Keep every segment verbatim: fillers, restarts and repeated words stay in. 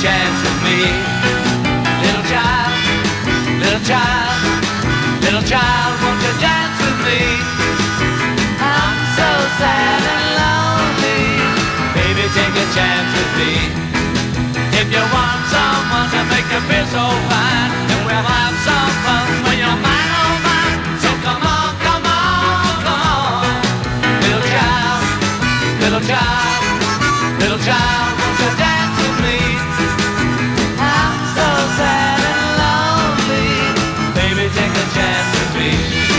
chance with me. Little child, little child, little child, won't you dance with me? I'm so sad and lonely. Baby, take a chance with me. If you want someone to make you feel so fine, then we'll have some fun when you're mine, oh mine. So come on, come on, come on. Little child, little child, little child, won't you dance with me? I'm so sad and lonely. Baby, take a chance with me.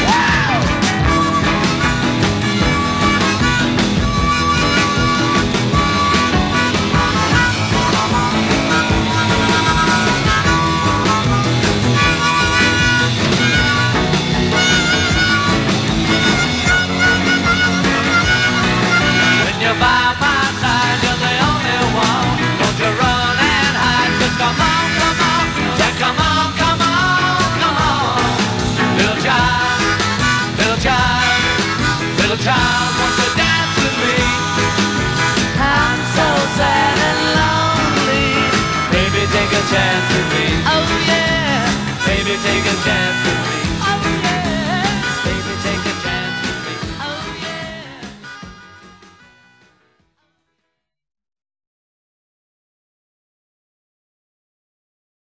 By my side, you're the only one. Don't you run and hide, just come on, come on. Yeah, come on, come on, come on. Little child, little child, little child, won't you dance with me? I'm so sad and lonely. Baby, take a chance with me. Oh yeah, baby, take a chance with me.